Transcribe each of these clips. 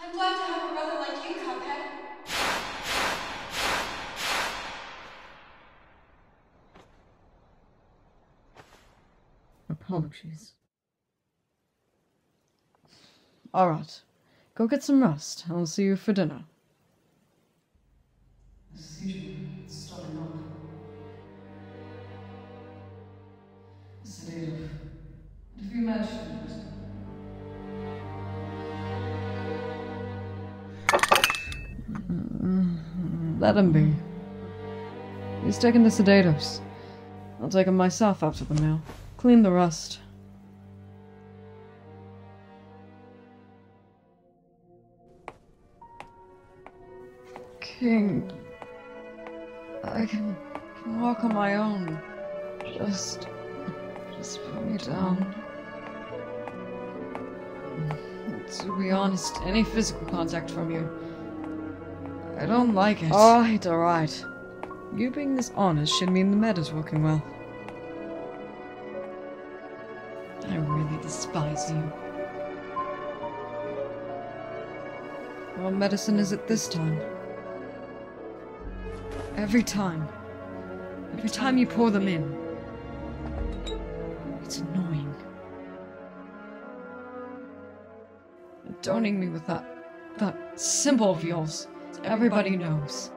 I'm glad to have a brother like you, Cuphead. Apologies. Alright. Go get some rest. I'll see you for dinner. The seizure is starting up. Sedative. If you mentioned it. Let him be. He's taking the sedatives. I'll take him myself after the meal. Clean the rust. King, I can walk on my own. Just put me down. To be honest, any physical contact from you, I don't like it. Alright. You being this honest should mean the med is working well. I really despise you. What medicine is it this time? Every time you pour them in, it's annoying. Donning me with that symbol of yours, everybody knows.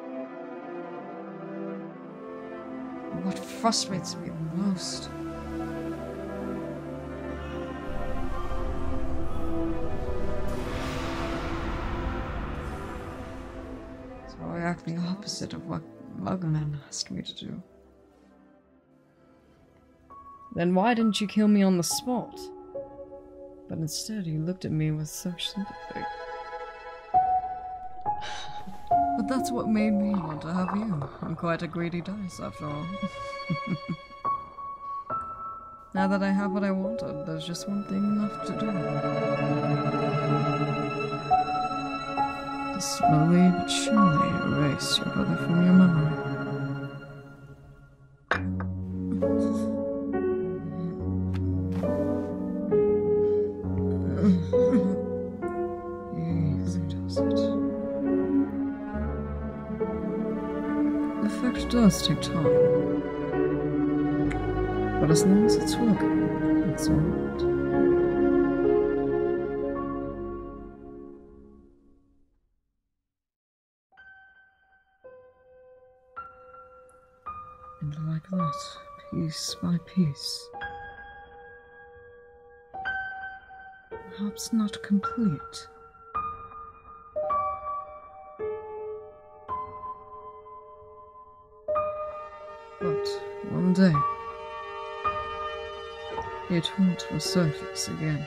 What frustrates me the most. So I act the opposite of what Mugman asked me to do. Then why didn't you kill me on the spot? But instead you looked at me with such sympathy. But that's what made me want to have you. I'm quite a greedy dice, after all. Now that I have what I wanted, there's just one thing left to do. To slowly but surely erase your brother from your memory. Easy does it. The effect does take time. But as long as it's working, it's alright. And like that, piece by piece. Perhaps not complete. But one day, it won't resurface again.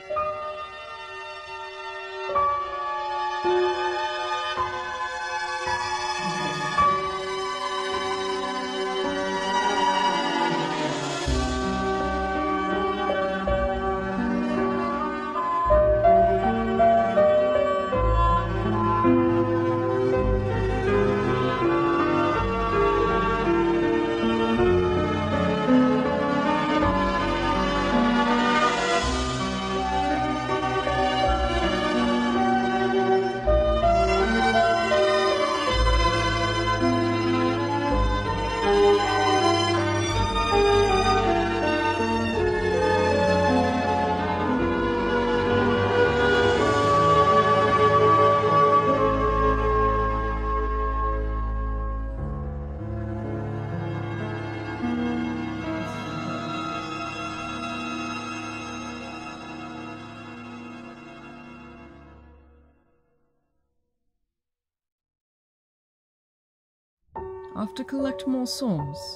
Have to collect more souls?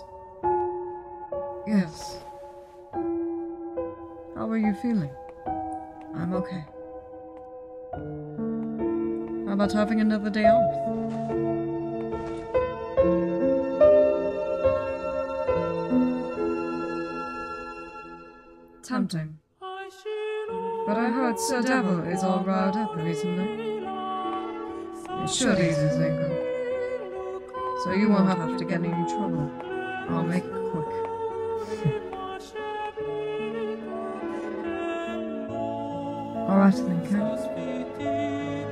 Yes. How are you feeling? I'm okay. How about having another day off? Tempting. But I heard Sir Devil is all riled up recently. It should ease his anger. So you won't have to get in any trouble. I'll make it quick. Alright then, Ken.